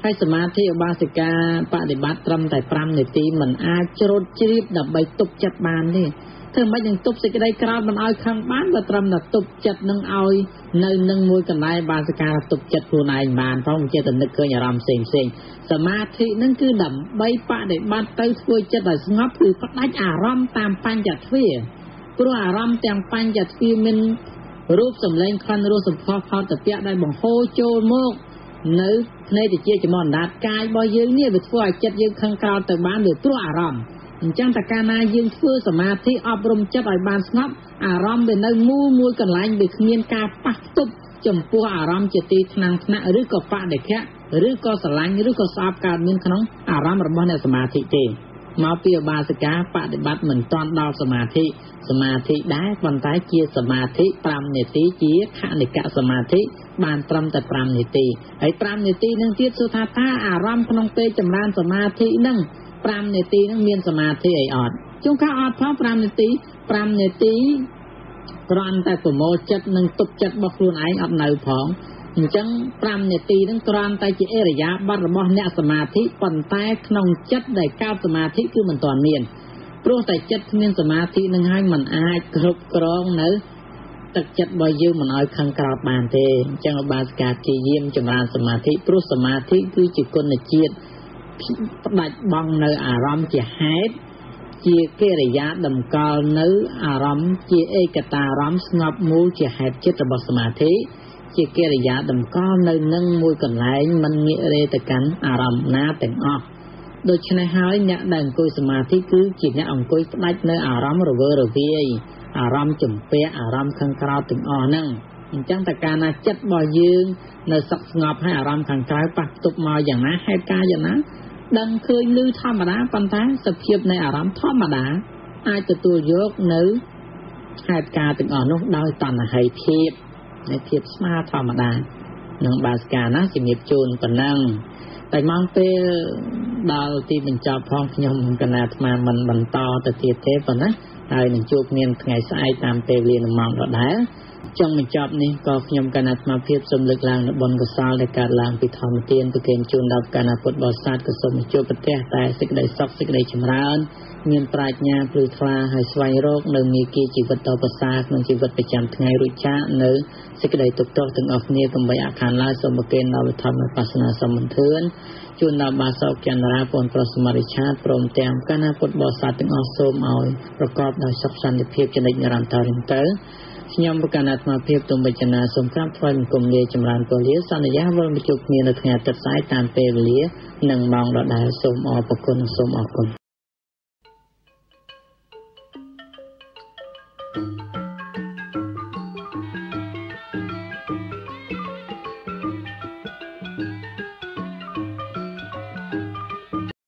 ให้สมาธิอุบาสิกาปฏิบัติត្រឹមតែ5នាទីមិនអាចជ្រុតជ្រាបដើម្បីទប់ចិត្តបានទេធ្វើមិនយ៉ាងទប់សេចក្តីក្រោធមិនឲ្យខឹងបានបើត្រឹមតែទប់ចិត្តនឹងឲ្យនៅនឹងមួយកន្លែងបាសិកាទប់ចិត្តខ្លួនឯងបានផងចេះតែនឹកឃើញអារម្មណ៍ផ្សេងសមាធិនឹងគឺដើម្បីបដិបត្តិទៅធ្វើចិត្តឲ្យស្ងប់គឺផ្ដាច់អារម្មណ៍តាមបញ្ចទ្វារព្រោះអារម្មណ៍ទាំងបញ្ចទ្វារមានរូបសម្លេងក្លិនរសសម្ផស្សផោតពៈដែលបង្ហូរចូលមកនៅភ្នែកជាចំអណ្ដាតកាយរបស់យើងនេះវាធ្វើឲ្យចិត្តយើងខឹងក្រោធទៅបានដោយព្រោះអារម្មណ៍អញ្ចឹងតើកាលណាយើងធ្វើសមាធិអប់រំចិត្តឲ្យបានស្ងប់អារម្មណ៍វានៅមួយកន្លែងវាគ្មានការប៉ះទប់ចំពោះអារម្មណ៍ជាទីថ្នាំងថ្នាក់ឬក៏បដិខៈឬក៏ស្រឡាញ់ឬក៏ស្អប់កើតមានក្នុងអារម្មណ៍របស់អ្នកសមាធិទេមកពីឧបាសិកាបដិបត្តិមិនទាន់ដល់សមាធិដែរប៉ុន្តែជាសមាធិ5នាទីជាខនិកសមាធិបានត្រឹមតែ5នាទីហើយ5នាទីនឹងទៀតសួរថាអារម្មណ៍ក្នុងពេលចម្រើនសមាធិនឹង5នាទីនឹងមានសមាធិអីអត់ជួនកាលអត់ផង5នាទីគ្រាន់តែប្រមូលចិត្តនិងទប់ចិត្តរបស់ខ្លួនឯងអត់នៅផងអញ្ចឹង5នាទីនឹងគ្រាន់តែជាអរិយាប័ត្ររបស់អ្នកសមាធិប៉ុន្តែក្នុងចិត្តដែលកើតសមាធិគឺមិនទាន់មានព្រោះតែចិត្តគ្មានសមាធិនឹងហើយមិនអាចគ្រប់គ្រងនៅទឹកចិត្តរបស់យើងមិនឲ្យខឹងក្រោធបានទេអញ្ចឹងឧបាសិកាព្យាយាមចម្រើនសមាធិព្រោះសមាធិគឺជាគុណជាតិផ្ដាច់បង់នៅអារម្មណ៍ជាហេតុជាកិរិយាតម្កល់នៅអារម្មណ៍ជាឯកតាអារម្មណ៍ស្ងប់មូលជាហេតុចិត្តរបស់សមាធិជាកិរិយាតម្កល់នៅនឹងមួយកន្លែងមិនងាករេទៅកាន់អារម្មណ៍ណាទាំងអស់ដូច្នេះហើយអ្នកដែលអង្គុយសមាធិគឺជាអ្នកអង្គុយផ្ដាច់នៅអារម្មណ៍រវើរវាយអារម្មណ៍ជំពាក់អារម្មណ៍ខឹងក្រោធទាំងអស់ហ្នឹងអញ្ចឹងតែកាលណាចិត្តរបស់យើងនៅសុខស្ងប់ហើយអារម្មណ៍ខាងក្រៅប៉ះទប់មកយ៉ាងណាហេតុការយ៉ាងណាដឹងឃើញឮធម្មតាប៉ុន្តែសភាពនៃអារម្មណ៍ធម្មតាអាចទទួលយកនៅហេតុការទាំងអស់នោះដោយតណ្ហិភាពនៃភាពស្មារធម្មតានឹងបាសិកាណាជំរាបជូនប៉ុណ្ណឹងតែមកពេលដល់ទីបញ្ចប់ផងខ្ញុំកណាអាត្មាមិនបន្តទៅទៀតទេប៉ុណ្ណាហើយនឹងជួបគ្នាថ្ងៃស្អែកតាមពេលវេលានឹងម៉ោងដដែលចុងបញ្ចប់នេះក៏ខ្ញុំកណាអាត្មាភាពសូមលើកឡើងនៅបុណ្យកុសលដែលកើតឡើងពីធម្មទានប្រគេនជូនដល់កណាពុទ្ធបរិស័ទក៏សូមជួបប្រទះតែសេចក្តីសុខសេចក្តីចម្រើនមានប្រាជ្ញាភ្លឺថ្លាហើយស្វែងរកនៅមាគ៌ាជីវិតដ៏ប្រសើរក្នុងជីវិតប្រចាំថ្ងៃរួចចាកនៅសេចក្តីទុក្ខទោសទាំងអស់គ្នាកុំបីអខានឡើយសូមប្រគេនដល់វិធម្មបស្សនាសម្បន្ធឿនជូនដល់បាសកចន្ទរាពនប្រុសសមរិឆាតព្រមទាំងកណាពុទ្ធបរិស័ទទាំងអស់សូមឲ្យប្រកបដោយសុខសន្តិភាពចំណិចនិរន្តរ៍ទៅខ្ញុំប្រកាសអាត្មាភាពទុំបច្ចនាសូមក្រាបថ្វាយបង្គំលាចម្រើនពរលាសន្យាវិលមកជួបគ្នានៅថ្ងៃអាទិត្យស្អែកតាមពេលវេលានិងម៉ោងដដែលសូមអរគុណសូមអរគុណ